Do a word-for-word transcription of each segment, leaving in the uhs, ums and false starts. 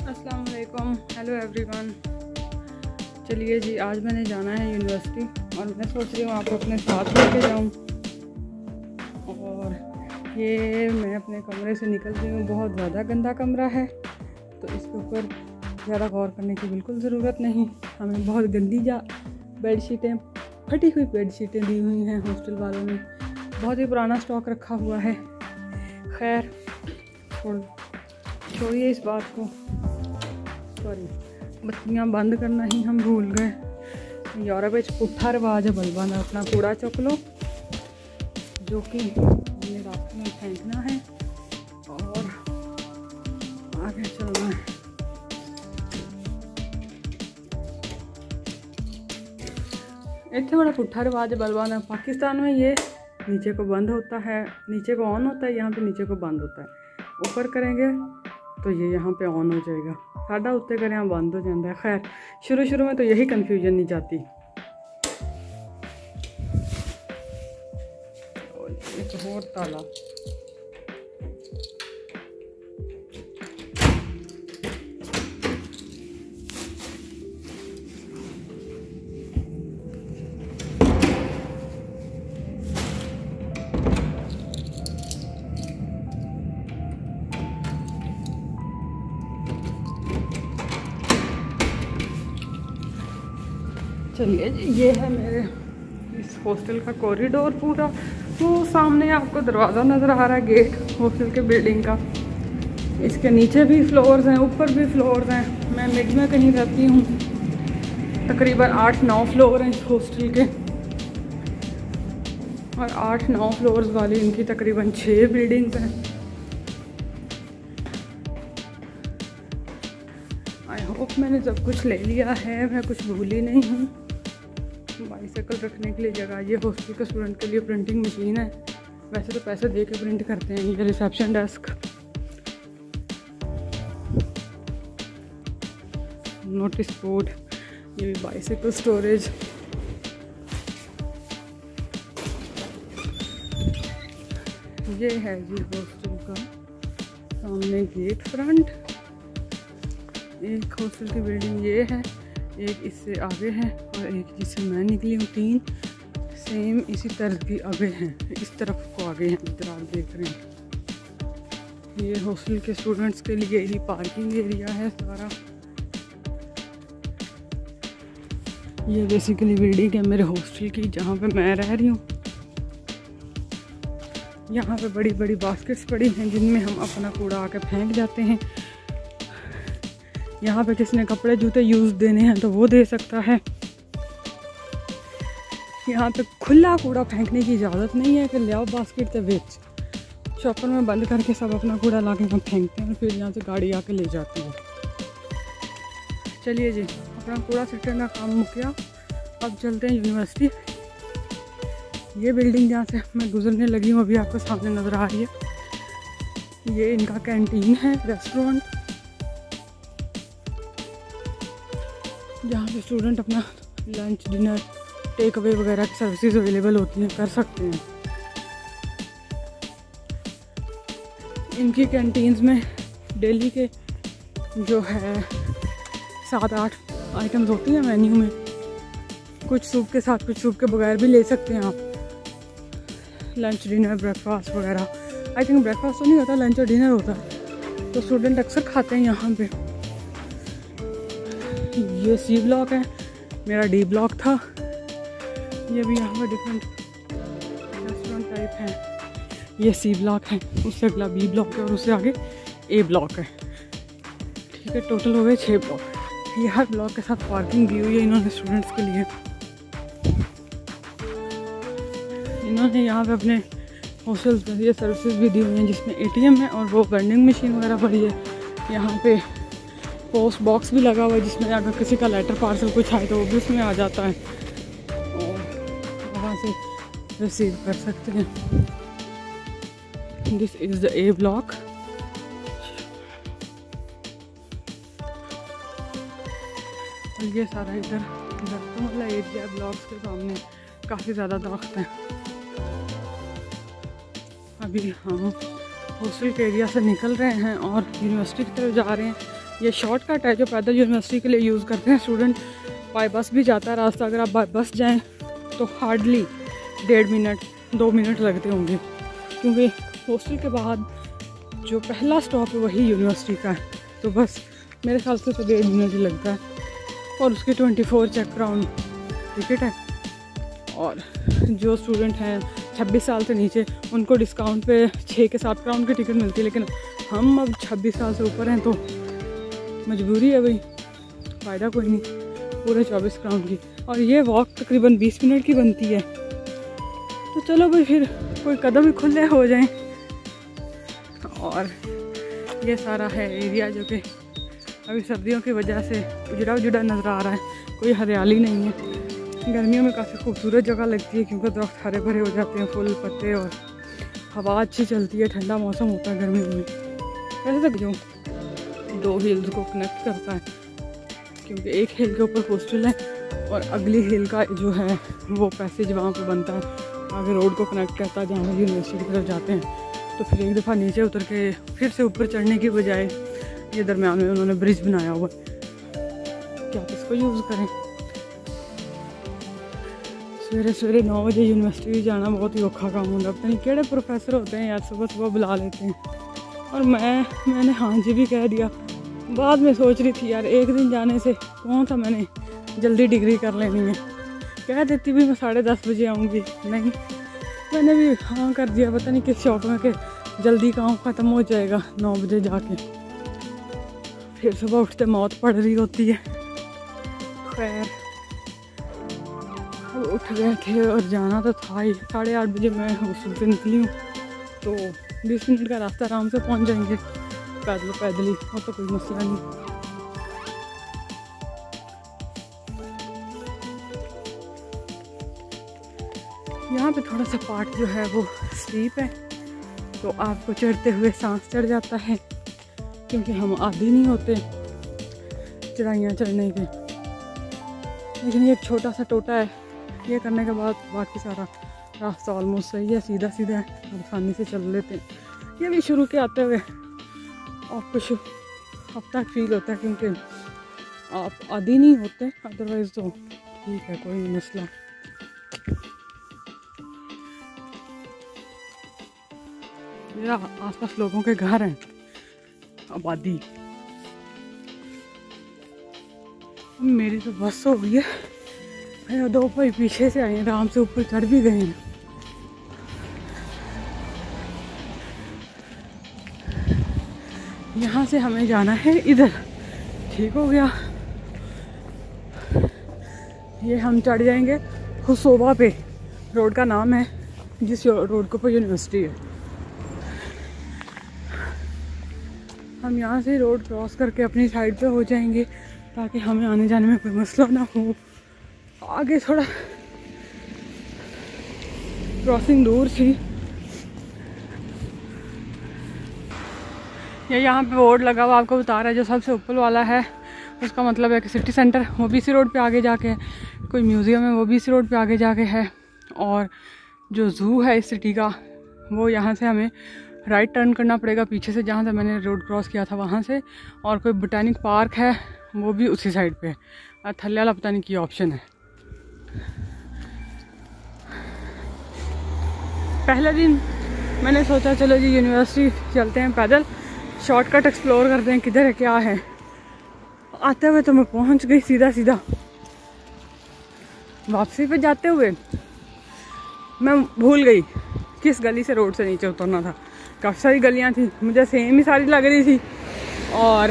अस्सलाम वालेकुम, hello everyone. चलिए जी, आज मैंने जाना है यूनिवर्सिटी और मैं सोच रही हूँ आपको अपने साथ लेके जाऊँ। और ये मैं अपने कमरे से निकल रही हूँ। बहुत ज़्यादा गंदा कमरा है, तो इसके ऊपर ज़्यादा गौर करने की बिल्कुल ज़रूरत नहीं। हमें बहुत गंदी जा बेडशीटें, फटी हुई बेडशीटें दी हुई हैं हॉस्टल वालों ने। बहुत ही पुराना स्टॉक रखा हुआ है। खैर छोड़ छोड़िए इस बात को। सॉरी, बत्तियाँ बंद करना ही हम भूल गए। यूरोप में पुट्ठा रिवाज है बल्बा में अपना कूड़ा चुक लो, जो कि हमने रास्ते में फेंकना है और आगे चलना है। इतने बड़ा पुट्ठा रिवाज है बल्बा में। पाकिस्तान में ये नीचे को बंद होता है, नीचे को ऑन होता है, यहाँ पे नीचे को बंद होता है। ऊपर करेंगे तो ये यहाँ पे ऑन हो जाएगा, साढ़ा उत्ते करें यहाँ बंद हो जाता है। खैर शुरू शुरू में तो यही कन्फ्यूजन नहीं जाती। एक और ताला, चलिए ये है मेरे इस हॉस्टल का कॉरिडोर पूरा। वो सामने आपको दरवाज़ा नज़र आ रहा है, गेट हॉस्टल के बिल्डिंग का। इसके नीचे भी फ्लोर्स हैं, ऊपर भी फ्लोर्स हैं। मैं मिड में कहीं रहती हूँ। तकरीबन आठ नौ फ्लोर हैं इस हॉस्टल के, और आठ नौ फ्लोर्स वाली इनकी तकरीबन छः बिल्डिंग्स हैं। आई होप मैंने सब कुछ ले लिया है, मैं कुछ भूली नहीं हूँ। बाइसाइकिल रखने के लिए जगह, ये हॉस्टल के स्टूडेंट के लिए प्रिंटिंग मशीन है। वैसे तो पैसे दे के प्रिंट करते हैं। ये रिसेप्शन डेस्क, नोटिस बोर्ड, ये भी बाइसाइकिल स्टोरेज। ये है जी हॉस्टल का सामने गेट फ्रंट। एक हॉस्टल की बिल्डिंग ये है, एक इससे आगे है और एक जिससे मैं निकली हूँ। तीन सेम इसी तरह की आगे हैं, इस तरफ को आगे हैं जिधर आप देख रहे हैं। ये हॉस्टल के स्टूडेंट्स के लिए ही पार्किंग एरिया है सारा। ये बेसिकली बिल्डिंग है मेरे हॉस्टल की जहाँ पे मैं रह रही हूँ। यहाँ पे बड़ी बड़ी बास्केट्स पड़ी हैं जिनमें हम अपना कूड़ा आके फेंक जाते हैं। यहाँ पे किसने कपड़े जूते यूज़ देने हैं तो वो दे सकता है। यहाँ पे खुला कूड़ा फेंकने की इजाज़त नहीं है कि ले आओ बास्केट से बेच। शॉपर में बंद करके सब अपना कूड़ा ला के हम फेंकते हैं और फिर यहाँ से गाड़ी आके ले जाती है। चलिए जी, अपना कूड़ा सिटने का काम मुक गया। अब चलते हैं यूनिवर्सिटी। ये बिल्डिंग जहाँ से मैं गुजरने लगी हूँ अभी आपको सामने नज़र आ रही है। ये इनका कैंटीन है, रेस्टोरेंट, जहाँ पे स्टूडेंट अपना लंच डिनर टेक अवे वगैरह की सर्विसेज अवेलेबल होती हैं, कर सकते हैं। इनकी कैंटीन्स में डेली के जो है सात आठ आइटम्स होती हैं मेन्यू में। कुछ सूप के साथ, कुछ सूप के बगैर भी ले सकते हैं आप। लंच डिनर ब्रेकफास्ट वगैरह। आई थिंक ब्रेकफास्ट तो नहीं होता, लंच और डिनर होता है, तो स्टूडेंट अक्सर खाते हैं यहाँ पे। ये सी ब्लॉक है, मेरा डी ब्लॉक था। ये भी यहाँ पर डिफरेंट रेस्टोरेंट टाइप है। ये सी ब्लॉक है, उससे अगला बी ब्लॉक है और उससे आगे ए ब्लॉक है। ठीक है, टोटल हो गए छः ब्लॉक। ये हर ब्लॉक के साथ पार्किंग दी हुई है इन्होंने स्टूडेंट्स के लिए। इन्होंने यहाँ पे अपने हॉस्टल में ये सर्विसेज भी दी हुई हैं जिसमें एटीएम है और वो वेंडिंग मशीन वगैरह पड़ी है। यहाँ पे पोस्ट बॉक्स भी लगा हुआ है जिसमें अगर किसी का लेटर पार्सल कुछ आए तो वो भी उसमें आ जाता है और वहाँ से रिसीव कर सकते हैं। This is the A block. और ये सारा इधर दरख्तों वाला एरिया, ब्लॉक्स के सामने काफ़ी ज़्यादा दरख्त हैं। अभी हम हॉस्टल के एरिया से निकल रहे हैं और यूनिवर्सिटी की तरफ जा रहे हैं। ये शॉर्टकट है जो पैदल यूनिवर्सिटी के लिए यूज़ करते हैं स्टूडेंट। बाई बस भी जाता है रास्ता, अगर आप बाई बस जाएँ तो हार्डली डेढ़ मिनट दो मिनट लगते होंगे, क्योंकि हॉस्टल के बाद जो पहला स्टॉप है वही यूनिवर्सिटी का है। तो बस मेरे ख्याल से तो डेढ़ मिनट ही लगता है, और उसकी twenty four check round ticket है। और जो स्टूडेंट हैं छब्बीस साल से नीचे उनको डिस्काउंट पे छः के सात क्राउन की टिकट मिलती है, लेकिन हम अब छब्बीस साल से ऊपर हैं तो मजबूरी है भाई, फ़ायदा कोई नहीं, पूरे चौबीस क्राउन की। और ये वॉक तकरीबन बीस मिनट की बनती है। तो चलो भाई फिर कोई कदम ही खुले हो जाएं। और ये सारा है एरिया जो कि अभी सर्दियों की वजह से उजड़ा उजड़ा नज़र आ रहा है, कोई हरियाली नहीं है। गर्मियों में काफ़ी खूबसूरत जगह लगती है क्योंकि दरख्त हरे भरे हो जाते हैं, फूल पत्ते, और हवा अच्छी चलती है, ठंडा मौसम होता है गर्मियों में। वैसे तक जो दो हिल्स को कनेक्ट करता है, क्योंकि एक हिल के ऊपर हॉस्टल है और अगली हिल का जो है वो पैसेज वहाँ पे बनता है, आगे रोड को कनेक्ट करता है जहाँ यूनिवर्सिटी की तरफ जाते हैं। तो फिर एक दफ़ा नीचे उतर के फिर से ऊपर चढ़ने की बजाय ये दरम्यान में उन्होंने ब्रिज बनाया हुआ है कि आप इसको यूज़ करें। सवेरे सवेरे नौ बजे यूनिवर्सिटी जाना बहुत ही औखा काम होता है। पता नहीं केड़े प्रोफेसर होते हैं यार, सुबह सुबह बुला लेते हैं। और मैं मैंने हाँ जी भी कह दिया। बाद में सोच रही थी यार एक दिन जाने से कौन सा मैंने जल्दी डिग्री कर लेनी है, कह देती भी मैं साढ़े दस बजे आऊँगी, नहीं मैंने भी हाँ कर दिया। पता नहीं किस शौक में कि जल्दी काम ख़त्म हो जाएगा नौ बजे जाके, फिर सुबह उठते मौत पड़ रही होती है। खैर उठ गए थे और जाना तो था ही। साढ़े आठ बजे मैं हॉस्टल से निकली हूँ, तो बीस मिनट का रास्ता आराम से पहुँच जाएंगे पैदल पैदल ही, और तो कोई मसला नहीं। यहाँ पे थोड़ा सा पार्ट जो है वो स्टीप है, तो आपको चढ़ते हुए सांस चढ़ जाता है, क्योंकि हम आदी नहीं होते चढ़ाइयाँ चढ़ने के। लेकिन ये एक छोटा सा टोटा है, ये करने के बाद बाकी सारा रास्ता ऑलमोस्ट सही है, सीधा सीधा है, आसानी से चल लेते हैं। ये भी शुरू के आते हुए आपको हफ्ता फील होता है, क्योंकि आप आदी नहीं होते, अदरवाइज़ तो ठीक है, कोई नहीं मसला। मेरा आसपास लोगों के घर हैं, आबादी। मेरी तो बस हो गई है, मेरे दो भाई पीछे से आए हैं, आराम से ऊपर चढ़ भी गए हैं। यहाँ से हमें जाना है इधर, ठीक हो गया। ये हम चढ़ जाएंगे हुसोबा पे, रोड का नाम है, जिस रोड के ऊपर यूनिवर्सिटी है। हम यहाँ से रोड क्रॉस करके अपनी साइड पे हो जाएंगे, ताकि हमें आने जाने में कोई मसला ना हो। आगे थोड़ा क्रॉसिंग दूर थी। ये यहाँ पे बोर्ड लगा हुआ आपको बता रहा है, जो सबसे ऊपर वाला है उसका मतलब है कि सिटी सेंटर वो भी इसी रोड पे आगे जाके है, कोई म्यूज़ियम है वो भी इसी रोड पे आगे जाके है, और जो ज़ू है इस सिटी का वो यहाँ से हमें राइट टर्न करना पड़ेगा पीछे से, जहाँ से मैंने रोड क्रॉस किया था वहाँ से। और कोई बोटैनिक पार्क है वो भी उसी साइड पे है, थल्ले वाला पता नहीं क्या ऑप्शन है। पहले दिन मैंने सोचा चलो जी यूनिवर्सिटी चलते हैं पैदल, शॉर्टकट एक्सप्लोर करते हैं किधर है क्या है। आते हुए तो मैं पहुंच गई सीधा सीधा। वापसी पे जाते हुए मैं भूल गई किस गली से रोड से नीचे उतरना था। काफ़ी सारी गलियां थी, मुझे सेम ही सारी लग रही थी, और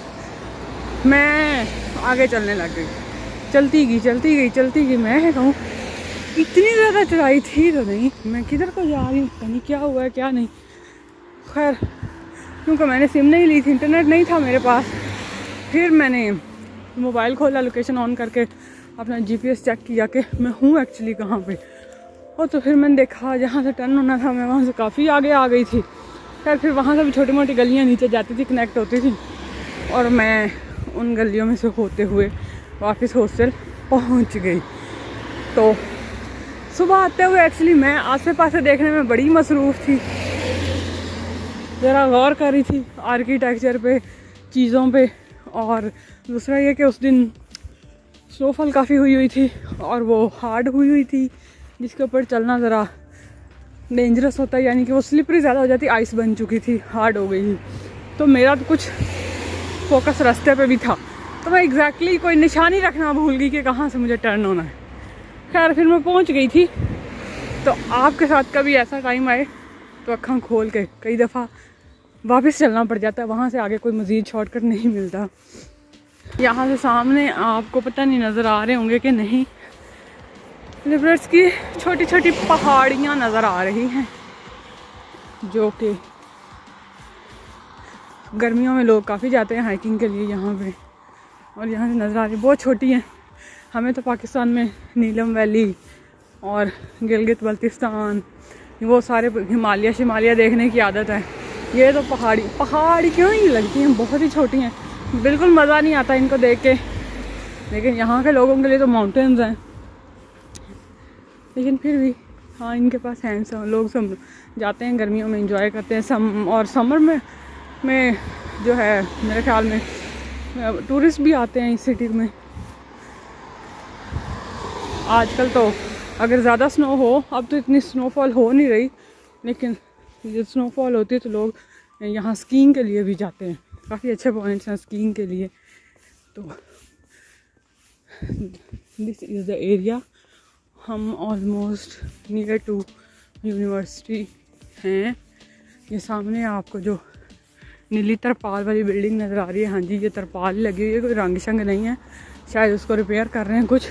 मैं आगे चलने लग गई। चलती गई चलती गई चलती गई मैं कहूँ इतनी ज़्यादा चढ़ाई थी तो नहीं, मैं किधर को जा रही हूँ, कहीं क्या हुआ है क्या नहीं। खैर क्योंकि मैंने सिम नहीं ली थी, इंटरनेट नहीं था मेरे पास, फिर मैंने मोबाइल खोला, लोकेशन ऑन करके अपना जीपीएस चेक किया कि मैं हूँ एक्चुअली कहाँ पे। और तो फिर मैंने देखा जहाँ से टर्न होना था मैं वहाँ से काफ़ी आगे आ गई थी। खैर फिर वहाँ से भी छोटी मोटी गलियाँ नीचे जाती थी, कनेक्ट होती थी, और मैं उन गलियों में से होते हुए वापस हॉस्टल पहुँच गई। तो सुबह आते हुए एक्चुअली मैं आसे पासे देखने में बड़ी मसरूफ़ थी, ज़रा गौर कर रही थी आर्किटेक्चर पे, चीज़ों पे, और दूसरा ये कि उस दिन स्नोफॉल काफ़ी हुई हुई थी और वो हार्ड हुई हुई थी, जिसके ऊपर चलना ज़रा डेंजरस होता है, यानी कि वो स्लिपरी ज़्यादा हो जाती, आइस बन चुकी थी, हार्ड हो गई थी। तो मेरा तो कुछ फोकस रास्ते पे भी था, तो मैं एग्जैक्टली exactly कोई निशानी रखना भूल गई कि कहाँ से मुझे टर्न होना है। खैर फिर मैं पहुँच गई थी। तो आपके साथ कभी ऐसा टाइम आए तो अक्खां खोल के कई दफ़ा वापस चलना पड़ जाता है, वहाँ से आगे कोई मज़ीद शॉर्टकट नहीं मिलता। यहाँ से सामने आपको पता नहीं नज़र आ रहे होंगे कि नहीं, लिबर्ट्स की छोटी छोटी पहाड़ियाँ नज़र आ रही हैं, जो कि गर्मियों में लोग काफ़ी जाते हैं हाइकिंग के लिए यहाँ पे। और यहाँ से नज़र आ रही बहुत छोटी हैं। हमें तो पाकिस्तान में नीलम वैली और गिलगित बल्तिस्तान वो सारे हिमालय शिमालय देखने की आदत है। ये तो पहाड़ी पहाड़ी क्यों ही लगती हैं, बहुत ही छोटी हैं, बिल्कुल मज़ा नहीं आता इनको देख के। लेकिन यहाँ के लोगों के लिए तो माउंटेन्स हैं, लेकिन फिर भी हाँ इनके पास हैं। सब लोग सब जाते हैं गर्मियों में, एंजॉय करते हैं। सम और समर में में जो है मेरे ख्याल में टूरिस्ट भी आते हैं इस सिटी में। आजकल तो अगर ज़्यादा स्नो हो, अब तो इतनी स्नोफॉल हो नहीं रही, लेकिन जब स्नोफॉल होती है तो लोग यहाँ स्कीइंग के लिए भी जाते हैं। काफ़ी अच्छे पॉइंट्स हैं स्कीइंग के लिए। तो दिस इज़ द एरिया। हम ऑलमोस्ट नियर टू यूनिवर्सिटी हैं। ये सामने आपको जो नीली तरपाल वाली बिल्डिंग नज़र आ रही है, हाँ जी ये तरपाल लगी हुई है, कोई रंग शंग नहीं है, शायद उसको रिपेयर कर रहे हैं कुछ।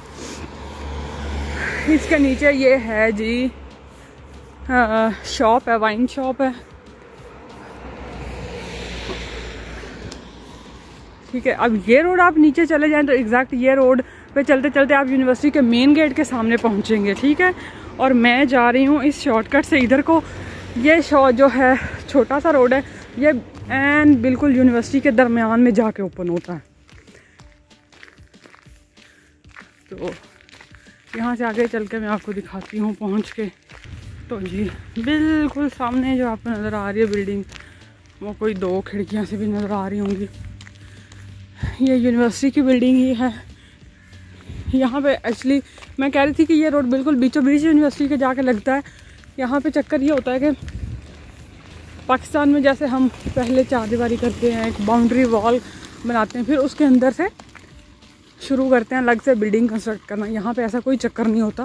इसके नीचे ये है जी शॉप है, वाइन शॉप है, ठीक है। अब ये रोड आप नीचे चले जाएं तो एग्जैक्ट ये रोड पे चलते चलते आप यूनिवर्सिटी के मेन गेट के सामने पहुंचेंगे, ठीक है। और मैं जा रही हूँ इस शॉर्टकट से इधर को। ये शॉ जो है छोटा सा रोड है, ये एन बिल्कुल यूनिवर्सिटी के दरमियान में जाके ओपन होता है। तो यहाँ से आगे चल के मैं आपको दिखाती हूँ पहुँच के। तो जी बिल्कुल सामने जो आपको नज़र आ रही है बिल्डिंग, वो कोई दो खिड़कियाँ से भी नज़र आ रही होंगी, ये यूनिवर्सिटी की बिल्डिंग ही है। यहाँ पे एक्चुअली मैं कह रही थी कि ये रोड बिल्कुल बीचों बीच यूनिवर्सिटी के जाके लगता है। यहाँ पे चक्कर ये होता है कि पाकिस्तान में जैसे हम पहले चार दीवारी करते हैं, एक बाउंड्री वॉल बनाते हैं, फिर उसके अंदर से शुरू करते हैं अलग से बिल्डिंग कंस्ट्रक्ट करना। यहाँ पे ऐसा कोई चक्कर नहीं होता,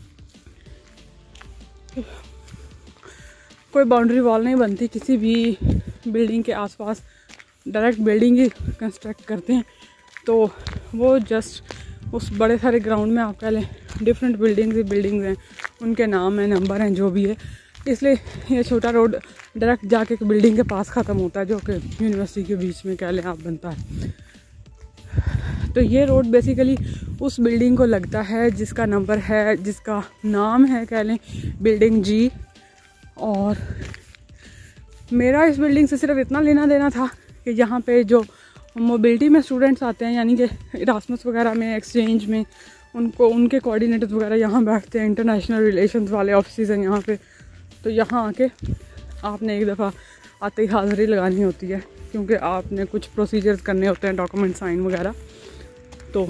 कोई बाउंड्री वॉल नहीं बनती किसी भी बिल्डिंग के आसपास, डायरेक्ट बिल्डिंग ही कंस्ट्रक्ट करते हैं। तो वो जस्ट उस बड़े सारे ग्राउंड में आप कह लें डिफरेंट बिल्डिंग्स ही बिल्डिंग्स हैं, उनके नाम हैं, नंबर हैं, जो भी है, इसलिए ये छोटा रोड डायरेक्ट जाके एक बिल्डिंग के पास ख़त्म होता है, जो कि यूनिवर्सिटी के बीच में कह लें आप बनता है। तो ये रोड बेसिकली उस बिल्डिंग को लगता है जिसका नंबर है, जिसका नाम है कह लें बिल्डिंग जी। और मेरा इस बिल्डिंग से सिर्फ इतना लेना देना था कि यहाँ पे जो मोबिलिटी में स्टूडेंट्स आते हैं, यानी कि इरास्मस वगैरह में, एक्सचेंज में, उनको उनके कोऑर्डिनेटर्स वगैरह यहाँ बैठते हैं, इंटरनेशनल रिलेशंस वाले ऑफिस हैं यहाँ पे। तो यहाँ आके आपने एक दफ़ा आते ही हाज़िरी लगानी होती है, क्योंकि आपने कुछ प्रोसीजर्स करने होते हैं, डॉक्यूमेंट साइन वगैरह, तो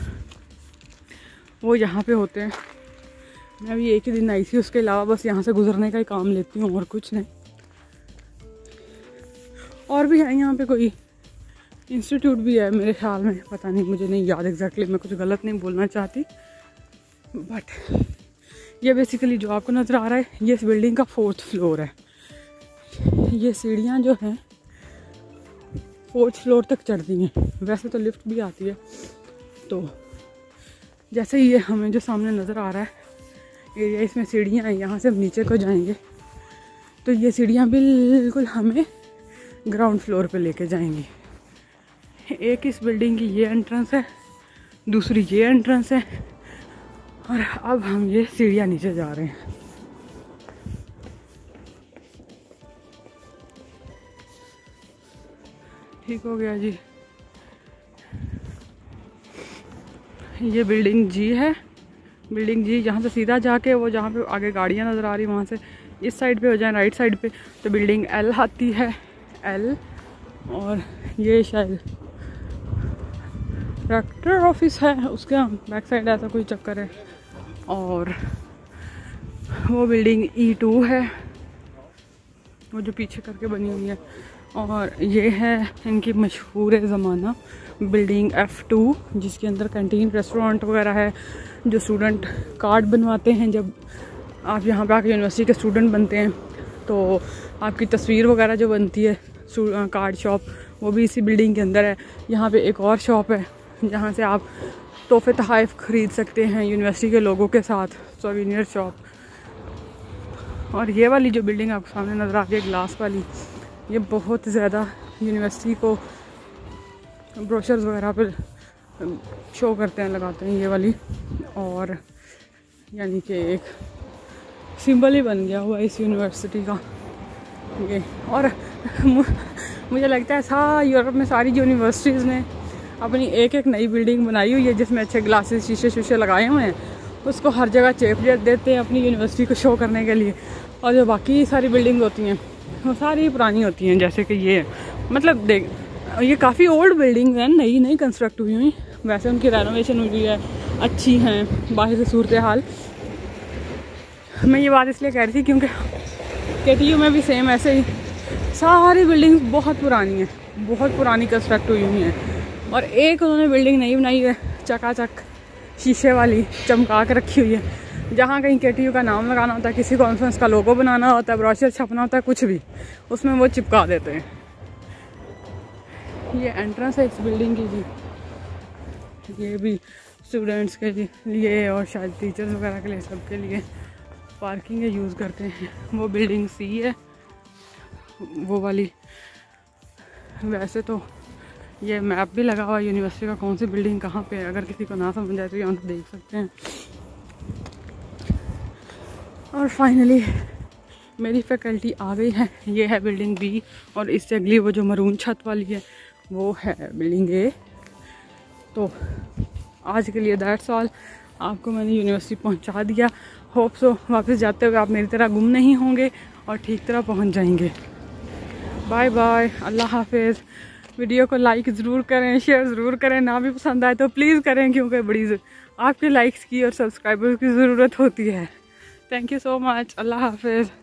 वो यहाँ पे होते हैं। मैं अभी एक ही दिन आई थी, उसके अलावा बस यहाँ से गुजरने का ही काम लेती हूँ और कुछ नहीं। और भी है यहाँ पे कोई इंस्टीट्यूट भी है मेरे ख्याल में, पता नहीं, मुझे नहीं याद एग्जैक्टली, मैं कुछ गलत नहीं बोलना चाहती। बट ये बेसिकली जो आपको नज़र आ रहा है, ये इस बिल्डिंग का फोर्थ फ्लोर है। ये सीढ़ियाँ जो हैं फोर्थ फ्लोर तक चढ़ती हैं, वैसे तो लिफ्ट भी आती है। तो जैसे ही ये हमें जो सामने नज़र आ रहा है एरिया, इसमें सीढ़ियाँ हैं, यहाँ से हम नीचे को जाएंगे तो ये सीढ़ियाँ बिल्कुल हमें ग्राउंड फ्लोर पे लेके जाएंगी। एक इस बिल्डिंग की ये एंट्रेंस है, दूसरी ये एंट्रेंस है, और अब हम ये सीढ़ियाँ नीचे जा रहे हैं। ठीक हो गया जी। ये बिल्डिंग जी है, बिल्डिंग जी। यहाँ से सीधा जाके वो जहाँ पे आगे गाड़ियाँ नज़र आ रही वहाँ से इस साइड पे हो जाए, राइट साइड पे, तो बिल्डिंग एल आती है, एल। और ये शायद डायरेक्टर ऑफिस है, उसके बैक साइड ऐसा कोई चक्कर है। और वो बिल्डिंग ई टू है, वो जो पीछे करके बनी हुई है। और ये है इनकी मशहूर ज़माना बिल्डिंग एफ़ टू, जिसके अंदर कैंटीन रेस्टोरेंट वगैरह है। जो स्टूडेंट कार्ड बनवाते हैं, जब आप यहाँ पे आके यूनिवर्सिटी के स्टूडेंट बनते हैं तो आपकी तस्वीर वगैरह जो बनती है, कार्ड शॉप, वो भी इसी बिल्डिंग के अंदर है। यहाँ पे एक और शॉप है जहाँ से आप तोहफे तोहफ़े ख़रीद सकते हैं यूनिवर्सिटी के लोगों के साथ, सोवेनियर शॉप। और ये वाली जो बिल्डिंग आपको सामने नज़र आ रही है ग्लास वाली, ये बहुत ज़्यादा यूनिवर्सिटी को ब्रोशर्स वगैरह पर शो करते हैं, लगाते हैं ये वाली। और यानी कि एक सिंबल ही बन गया हुआ इस यूनिवर्सिटी का ये। और मुझे लगता है सारा यूरोप में सारी यूनिवर्सिटीज़ ने अपनी एक एक नई बिल्डिंग बनाई हुई है जिसमें अच्छे ग्लासेस शीशे शीशे लगाए हुए हैं। उसको हर जगह चेप देते हैं अपनी यूनिवर्सिटी को शो करने के लिए। और जो बाकी सारी बिल्डिंग होती हैं वो सारी पुरानी होती हैं, जैसे कि ये, मतलब देख ये काफ़ी ओल्ड बिल्डिंग हैं, नई नई कंस्ट्रक्ट हुई हुई। वैसे उनकी रेनोवेशन हुई है, अच्छी हैं बाहर से सूरत हाल। मैं ये बात इसलिए कह रही थी क्योंकि के टी यू में भी सेम ऐसे ही सारी बिल्डिंग्स बहुत पुरानी हैं, बहुत पुरानी कंस्ट्रक्ट हुई हुई हैं। और एक उन्होंने बिल्डिंग नहीं बनाई है चकाचक शीशे वाली चमका के रखी हुई है। जहाँ कहीं के टी यू का नाम लगाना होता है, किसी कॉन्फ्रेंस का लोगो बनाना होता है, ब्रोशर छपना होता है, कुछ भी उसमें वो चिपका देते हैं। ये एंट्रेंस है इस बिल्डिंग की जी। ये भी स्टूडेंट्स के लिए और शायद टीचर्स वगैरह के लिए, सबके लिए पार्किंग यूज़ करते हैं। वो बिल्डिंग सी है वो वाली। वैसे तो ये मैप भी लगा हुआ है यूनिवर्सिटी का, कौन सी बिल्डिंग कहाँ पे है। अगर किसी को ना समझ आए तो यहाँ से देख सकते हैं। और फाइनली मेरी फैकल्टी आ गई है। ये है बिल्डिंग बी, और इससे अगली वो जो मरून छत वाली है वो है बिल्डिंग ए। तो आज के लिए दैट्स ऑल। आपको मैंने यूनिवर्सिटी पहुंचा दिया। होप सो वापस जाते हुए आप मेरी तरह गुम नहीं होंगे और ठीक तरह पहुंच जाएंगे। बाय बाय, अल्लाह हाफिज़। वीडियो को लाइक ज़रूर करें, शेयर ज़रूर करें। ना भी पसंद आए तो प्लीज़ करें, क्योंकि बड़ी आपके लाइक्स की और सब्सक्राइबर्स की ज़रूरत होती है। Thank you so much. अल्लाह हाफिज़।